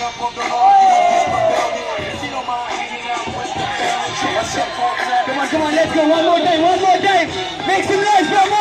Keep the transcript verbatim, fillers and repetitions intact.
Come on, come on, let's go. One more time, one more time. Make some noise, bro.